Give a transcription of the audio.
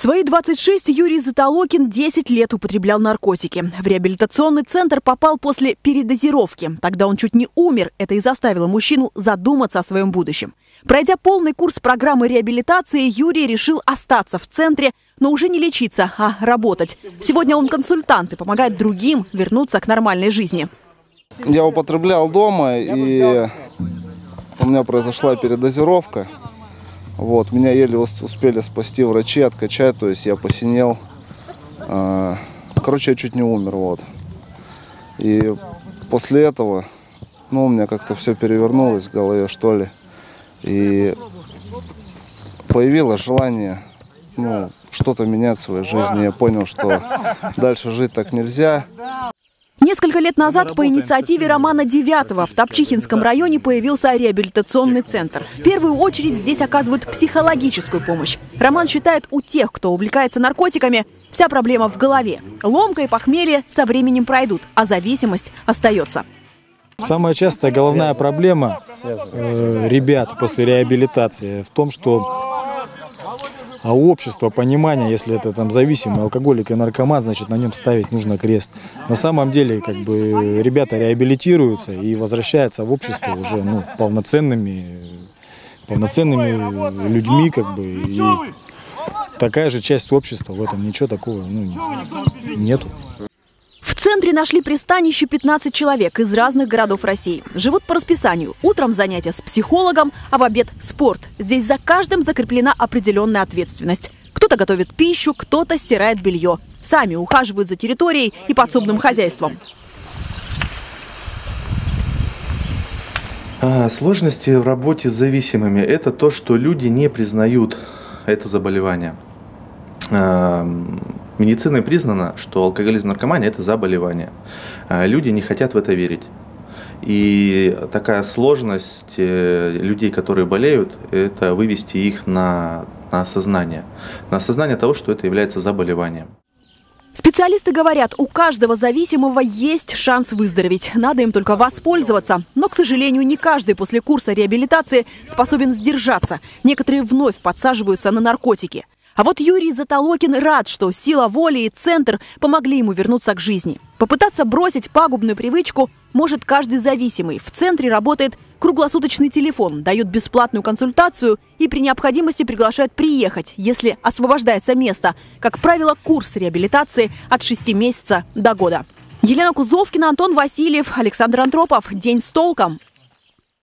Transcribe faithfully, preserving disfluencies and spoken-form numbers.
свои двадцать шесть Юрий Затолокин десять лет употреблял наркотики. В реабилитационный центр попал после передозировки. Тогда он чуть не умер. Это и заставило мужчину задуматься о своем будущем. Пройдя полный курс программы реабилитации, Юрий решил остаться в центре, но уже не лечиться, а работать. Сегодня он консультант и помогает другим вернуться к нормальной жизни. Я употреблял дома, и у меня произошла передозировка. Вот, меня еле успели спасти врачи, откачать, то есть я посинел. Короче, я чуть не умер, вот. И после этого, ну, у меня как-то все перевернулось в голове, что ли. И появилось желание, ну, что-то менять в своей жизни. Я понял, что дальше жить так нельзя. Несколько лет назад по инициативе Романа Девятого в Топчихинском районе появился реабилитационный центр. В первую очередь здесь оказывают психологическую помощь. Роман считает, у тех, кто увлекается наркотиками, вся проблема в голове. Ломка и похмелье со временем пройдут, а зависимость остается. Самая частая головная проблема э, ребят после реабилитации в том, что а у общества понимание, если это там зависимый алкоголик и наркоман, значит на нем ставить нужно крест. На самом деле, как бы, ребята реабилитируются и возвращаются в общество уже, ну, полноценными, полноценными людьми, как бы, и такая же часть общества, в этом ничего такого, ну, нету. В центре нашли пристанище пятнадцать человек из разных городов России. Живут по расписанию. Утром занятия с психологом, а в обед спорт. Здесь за каждым закреплена определенная ответственность. Кто-то готовит пищу, кто-то стирает белье. Сами ухаживают за территорией и подсобным хозяйством. А, сложности в работе с зависимыми – это то, что люди не признают это заболевание. Медициной признано, что алкоголизм и наркомания – это заболевание. Люди не хотят в это верить. И такая сложность людей, которые болеют, это вывести их на, на осознание. На осознание того, что это является заболеванием. Специалисты говорят, у каждого зависимого есть шанс выздороветь. Надо им только воспользоваться. Но, к сожалению, не каждый после курса реабилитации способен сдержаться. Некоторые вновь подсаживаются на наркотики. А вот Юрий Затолокин рад, что сила воли и центр помогли ему вернуться к жизни. Попытаться бросить пагубную привычку может каждый зависимый. В центре работает круглосуточный телефон, дают бесплатную консультацию и при необходимости приглашают приехать, если освобождается место. Как правило, курс реабилитации от шести месяцев до года. Елена Кузовкина, Антон Васильев, Александр Антропов. День с толком.